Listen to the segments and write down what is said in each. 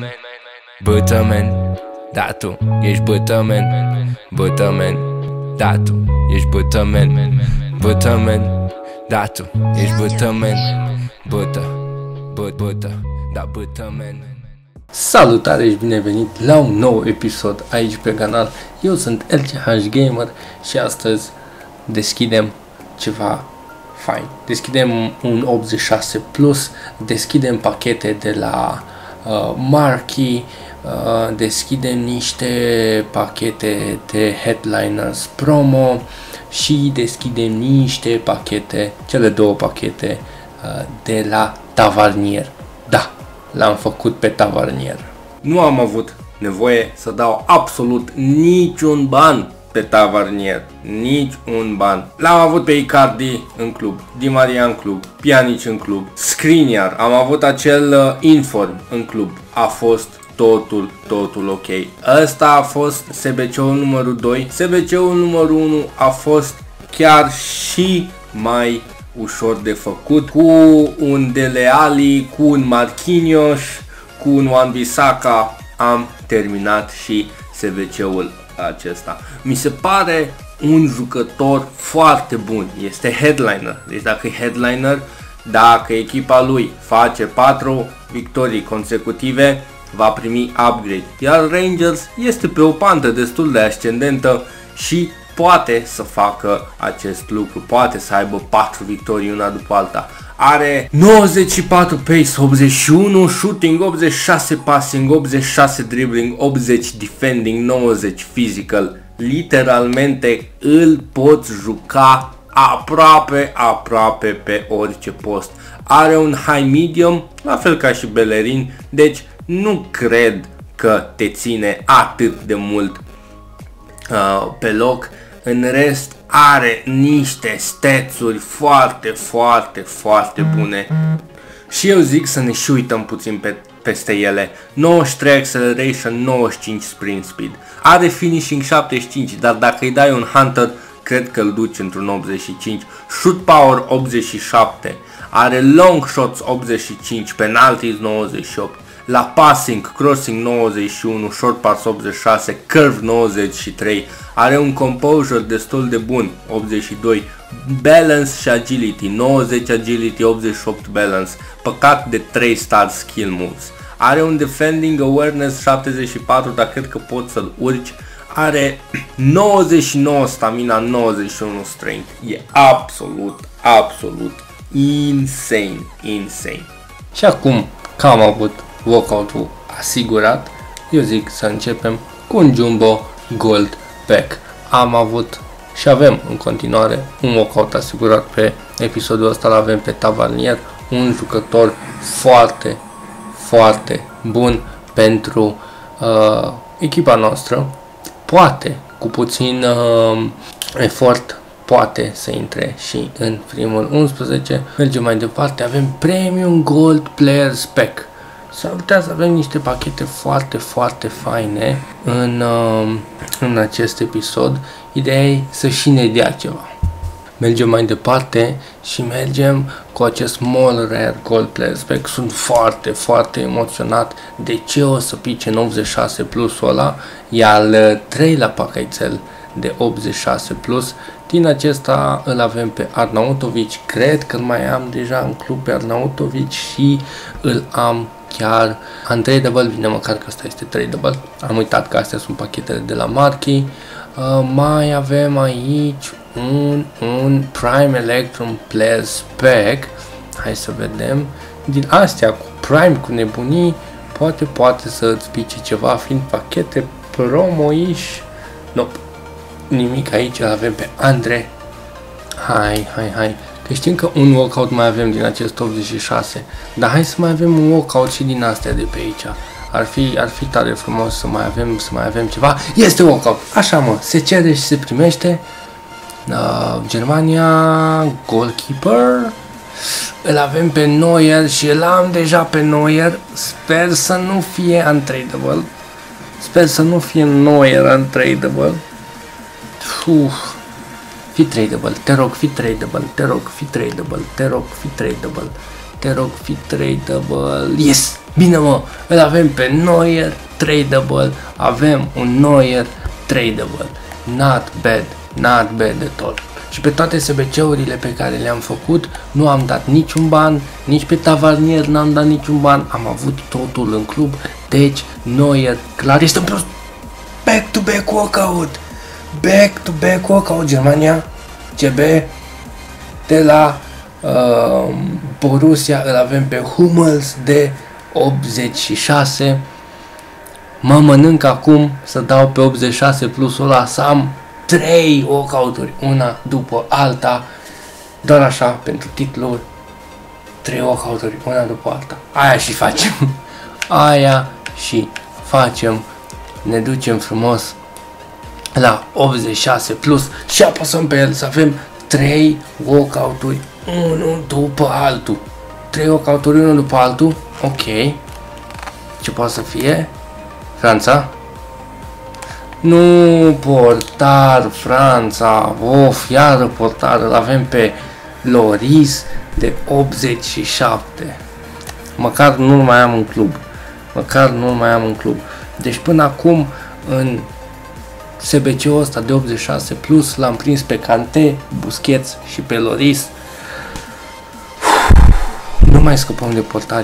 Bătămen, da tu ești bătămen. Bătămen, da tu ești bătămen. Bătămen, da tu ești bătămen. Bătă, da bătămen. Salutare și bine venit la un nou episod aici pe canal. Eu sunt LCH Gamer și astăzi deschidem ceva fain. Deschidem un 86 Plus, deschidem pachete de la Marquee, deschidem niște pachete de Headliners promo și deschidem niște pachete, cele două pachete de la Tavernier. Da, l-am făcut pe Tavernier. Nu am avut nevoie să dau absolut niciun ban pe Tavernier, nici un ban. L-am avut pe Icardi în club, Di Maria în club, Pjanic în club, Skriniar, am avut acel Inform în club. A fost totul ok. Ăsta a fost SBC-ul numărul 2. SBC-ul numărul 1 a fost chiar și mai ușor de făcut, cu un Dele Alli, cu un Marquinhos, cu un Wan-Bissaka. Am terminat și SBC-ul acesta. Mi se pare un jucător foarte bun. Este headliner. Deci dacă e headliner, dacă echipa lui face 4 victorii consecutive, va primi upgrade. Iar Rangers este pe o pantă destul de ascendentă și poate să facă acest lucru. Poate să aibă 4 victorii una după alta. Are 94 pace, 81 shooting, 86 passing, 86 dribbling, 80 defending, 90 physical. Literalmente îl poți juca aproape pe orice post. Are un high medium, la fel ca și Bellerin, deci nu cred că te ține atât de mult pe loc. În rest are niște statsuri foarte bune și eu zic să ne și uităm puțin peste ele. 93 acceleration, 95 sprint speed. Are finishing 75, dar dacă îi dai un hunter, cred că îl duci într-un 85. Shoot power 87. Are long shots 85, penalties 98. La passing, crossing 91, short pass 86, curve 93, are un composure destul de bun, 82, balance și agility, 90 agility, 88 balance, păcat de 3 star skill moves. Are un defending awareness 74, dar cred că poți să-l urci. Are 99 stamina, 91 strength, e absolut insane. Și acum că am avut walkout-ul asigurat, eu zic să începem cu un Jumbo Gold Pack. Am avut și avem în continuare un walkout asigurat pe episodul ăsta, l-avem pe Tavernier, un jucător foarte bun pentru echipa noastră. Poate, cu puțin efort, poate să intre și în primul 11. Mergem mai departe, avem Premium Gold Players Pack. S-ar putea să avem niște pachete foarte faine în acest episod. Ideea e să și ne dea ceva. Mergem mai departe și mergem cu acest Small Rare Gold Players Pack. Sunt foarte emoționat de ce o să pice în 86 plusul ăla. E al treilea pachetel de 86 plus. Din acesta îl avem pe Arnautovic. Cred că îl mai am deja în club pe Arnautovic și îl am chiar untradable. Bine, măcar că asta este tradable. Am uitat că astea sunt pachetele de la Marquee. Mai avem aici un Prime Electrum Players Pack. Hai să vedem. Din astea cu Prime, cu nebunii, poate să îți pice ceva, fiind pachete promo-ish. Nope. Nimic aici, îl avem pe Andre. Hai. Că știm că un walkout mai avem din acest 86. Dar hai să mai avem un walkout și din astea de pe aici. Ar fi tare frumos să mai avem ceva. Este walkout. Așa mă, se cere și se primește. Germania goalkeeper. Îl avem pe Neuer și îl am deja pe Neuer. Sper să nu fie untradable. Sper să nu fie Neuer untradable. Fi tradable, te rog, fi tradable. te rog, fi tradable. Yes! Bine mă, îl avem pe Neuer tradable, avem un Neuer tradable. Not bad at all. Și pe toate SBC-urile pe care le-am făcut, nu am dat niciun ban, nici pe Tavernier n-am dat niciun ban, am avut totul în club, deci Neuer clar este în plus. Back-to-back walkout! Back-to-back walkout, Germania, CB, de la Borussia, îl avem pe Hummels de 86. Mă mănânc acum să dau pe 86 plusul ăla, să am 3 walkout-uri, una după alta, doar așa, pentru titluri, 3 walkout-uri, una după alta. Aia și facem. Aia și facem. Ne ducem frumos la 86 plus și apăsăm pe el să avem 3 walkout-uri, unul după altul. 3 walkout-uri, unul după altul. Ok. Ce poate să fie? Franța? Nu, portar, Franța. Of, iară portar. Îl avem pe Loris de 87. Măcar nu-l mai am în club. Deci până acum în SBC-ul ăsta de 86 plus l-am prins pe Kanté, Busquets și pe Loris. Nu mai scăpăm de portari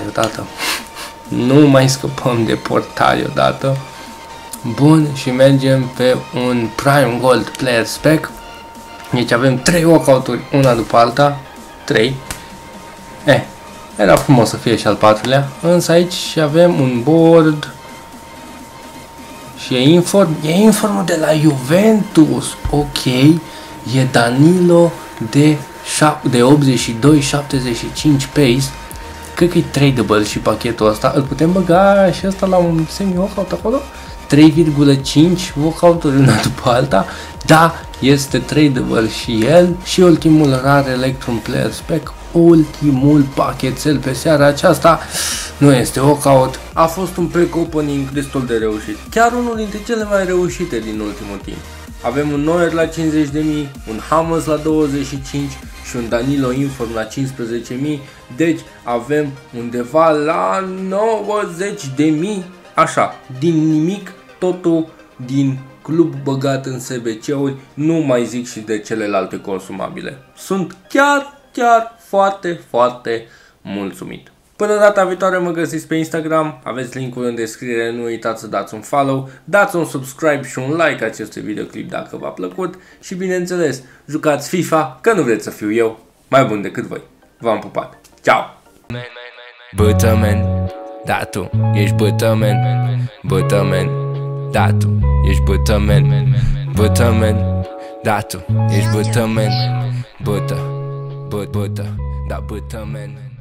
odată. Bun, și mergem pe un Prime Gold Player Spec. Deci avem 3 walkout-uri, una după alta. 3. Era frumos să fie și al 4-lea. Însă aici avem un board. Și e informul de la Juventus. Ok. E Danilo de 82, 75 pace. Cred că e tradable și pachetul ăsta. Îl putem băga și ăsta la un semi-walkout acolo. 3,5 walkout-uri una după alta. Da, este tradable și el. Și ultimul rar Electrum Player Spec. Ultimul pachetel pe seara aceasta. Nu este walkout. A fost un pack opening destul de reușit. Chiar unul dintre cele mai reușite din ultimul timp. Avem un Neuer la 50.000, un Hummels la 25 și un Danilo Inform la 15.000. Deci avem undeva la 90.000. Așa, din nimic, totul din club băgat în SBC-uri, nu mai zic și de celelalte consumabile. Sunt chiar foarte mulțumit. Până data viitoare mă găsiți pe Instagram, aveți linkul în descriere, nu uitați să dați un follow, dați un subscribe și un like acestui videoclip dacă v-a plăcut și bineînțeles, jucați FIFA, că nu vreți să fiu eu mai bun decât voi. V-am pupat. Ciao! Bătămen, da tu ești bătămen. Bătămen, da tu ești bătămen. Bătămen, da tu ești bătămen. Bătă, da bătămen.